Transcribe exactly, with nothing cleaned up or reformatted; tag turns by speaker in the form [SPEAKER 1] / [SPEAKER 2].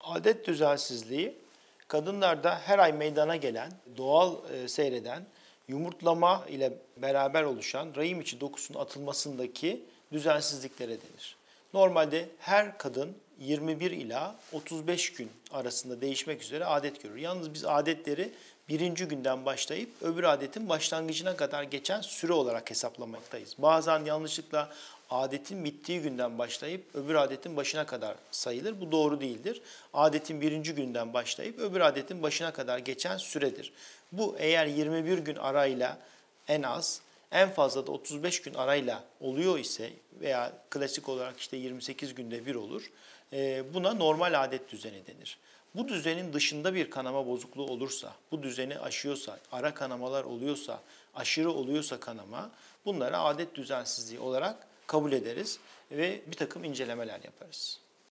[SPEAKER 1] Adet düzensizliği, kadınlarda her ay meydana gelen, doğal e, seyreden, yumurtlama ile beraber oluşan rahim içi dokusunun atılmasındaki düzensizliklere denir. Normalde her kadın yirmi bir ila otuz beş gün arasında değişmek üzere adet görür. Yalnız biz adetleri birinci günden başlayıp öbür adetin başlangıcına kadar geçen süre olarak hesaplamaktayız. Bazen yanlışlıkla adetin bittiği günden başlayıp öbür adetin başına kadar sayılır. Bu doğru değildir. Adetin birinci günden başlayıp öbür adetin başına kadar geçen süredir. Bu eğer yirmi bir gün arayla en az, en fazla da otuz beş gün arayla oluyor ise veya klasik olarak işte yirmi sekiz günde bir olur, buna normal adet düzeni denir. Bu düzenin dışında bir kanama bozukluğu olursa, bu düzeni aşıyorsa, ara kanamalar oluyorsa, aşırı oluyorsa kanama, bunlara adet düzensizliği olarak kabul ederiz ve bir takım incelemeler yaparız.